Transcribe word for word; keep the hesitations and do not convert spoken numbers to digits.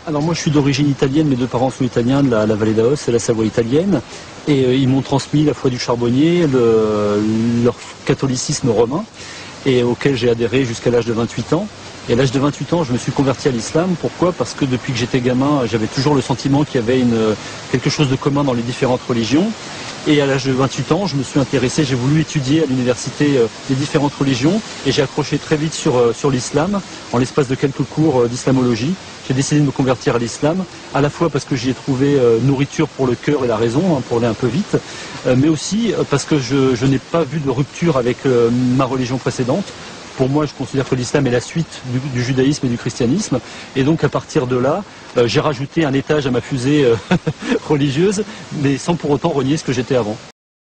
Alors moi je suis d'origine italienne, mes deux parents sont italiens de la, la vallée d'Aoste, c'est la Savoie italienne, et euh, ils m'ont transmis la foi du charbonnier, le, leur catholicisme romain, et auquel j'ai adhéré jusqu'à l'âge de vingt-huit ans. Et à l'âge de vingt-huit ans, je me suis converti à l'islam. Pourquoi? Parce que depuis que j'étais gamin, j'avais toujours le sentiment qu'il y avait une, quelque chose de commun dans les différentes religions. Et à l'âge de vingt-huit ans, je me suis intéressé, j'ai voulu étudier à l'université euh, les différentes religions, et j'ai accroché très vite sur, euh, sur l'islam, en l'espace de quelques cours euh, d'islamologie. J'ai décidé de me convertir à l'islam, à la fois parce que j'y ai trouvé euh, nourriture pour le cœur et la raison, hein, pour aller un peu vite, euh, mais aussi euh, parce que je, je n'ai pas vu de rupture avec euh, ma religion précédente. Pour moi, je considère que l'islam est la suite du, du judaïsme et du christianisme. Et donc, à partir de là, euh, j'ai rajouté un étage à ma fusée euh, religieuse, mais sans pour autant renier ce que j'étais avant.